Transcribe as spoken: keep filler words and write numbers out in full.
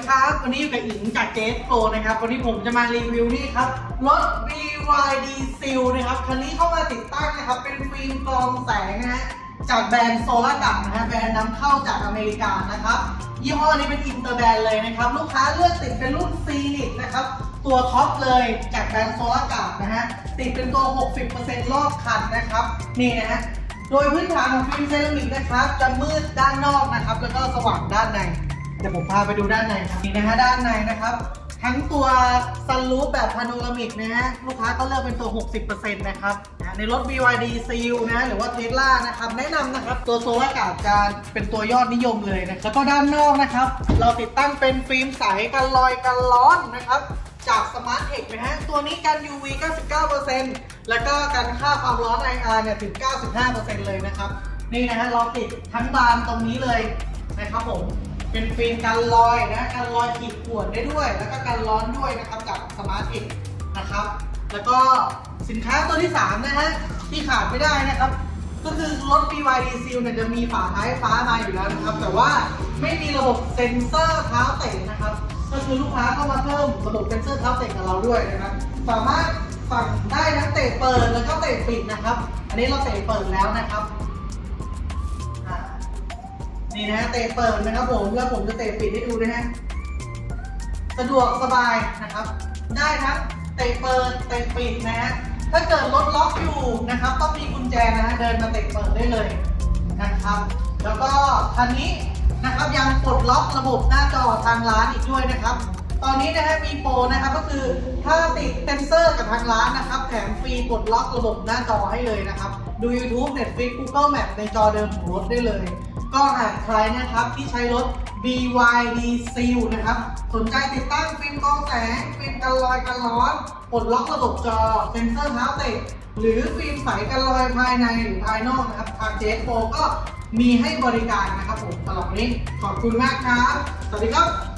ครับวันนี้อยู่กับอิงจากเจสโปรนะครับวันนี้ผมจะมารีวิวนี่ครับรถ บี วาย ดี Seal นะครับคันนี้เข้ามาติดตั้งนะครับเป็นฟิล์มกรองแสงนะฮะจากแบรนด์โซลากัมนะฮะแบรนด์นำเข้าจากอเมริกานะครับยี่ห้อนี้เป็นอินเตอร์แบรนด์เลยนะครับลูกค้าเลือกติดเป็นรุ่นซีนิกนะครับตัวท็อปเลยจากแบรนด์โซลากัมนะฮะติดเป็นตัว หกสิบเปอร์เซ็นต์ รอบคันนะครับนี่นะฮะโดยพื้นฐานของฟิล์มเซรามิกนะครับจะมืดด้านนอกนะครับแล้วก็สว่างด้านในเดี๋ยวผมพาไปดูด้านในครับนี่นะฮะด้านในนะครับทั้งตัวซันรูฟแบบพาโนรามิกนะฮะลูกค้าก็เลือกเป็นตัว หกสิบเปอร์เซ็นต์ นะครับในรถ บี วาย ดี Seal นะหรือว่า Tesla นะครับแนะนำนะครับตัวโซลาร์การ์ดจะเป็นตัวยอดนิยมเลยนะแล้วก็ด้านนอกนะครับเราติดตั้งเป็นฟิล์มใสกันรอยกันร้อนนะครับจาก Smart Tech นะฮะตัวนี้กัน ยู วี เก้าสิบเก้าเปอร์เซ็นต์ แล้วก็กันค่าความร้อน ไอ อาร์ เนี่ยถึง เก้าสิบห้าเปอร์เซ็นต์ เลยนะครับนี่นะฮะเราติดทั้งบานตรงนี้เลยนะครับผมเป็นฟิล์มกันรอยนะกันรอยขีดข่วนได้ด้วยแล้วก็กันร้อนด้วยนะครับจาก Smart Tech นะครับแล้วก็สินค้าตัวที่สามนะฮะที่ขาดไม่ได้นะครับก็คือรถ บี วาย ดี Seal เนี่ยจะมีฝาท้ายฟ้ามาอยู่แล้วนะครับแต่ว่าไม่มีระบบเซ็นเซอร์เท้าเตะนะครับก็คือลูกค้าเข้ามาเพิ่มระบบเซ็นเซอร์เท้าเตะกับเราด้วยนะครับสามารถสั่งได้ทั้งเตะเปิดแล้วก็เตะปิดนะครับอันนี้เราเตะเปิดแล้วนะครับนี่นะเตะเปิดนะครับผมแล้วผมจะเตะปิดให้ดูนะฮะสะดวกสบายนะครับได้ทั้งเตะเปิดเตะปิดนะฮะถ้าเกิดรถล็อกอยู่นะครับต้องมีกุญแจนะฮะเดินมาเตะเปิดได้เลยนะครับแล้วก็คันนี้นะครับยังปลดล็อกระบบหน้าจอทางร้านอีกด้วยนะครับตอนนี้นะฮะมีโปรนะครับก็คือถ้าติดเซนเซอร์กับทางร้านนะครับแถมฟรีปลดล็อกระบบหน้าจอให้เลยนะครับดู YouTube Netflix Google Map ในจอเดิมของรถได้เลยก็หากใครนะครับที่ใช้รถ บี วาย ดี Seal นะครับสนใจติดตั้งฟิล์มกรองแสงฟิล์มกันรอยกันร้อนปลดล็อกระบบจอเซ็นเซอร์เท้าเตะหรือฟิล์มใสกันรอยภายในหรือภายนอกนะครับทางเจสโปรก็มีให้บริการนะครับผมสำหรับวันนี้ขอบคุณมากครับสวัสดีครับ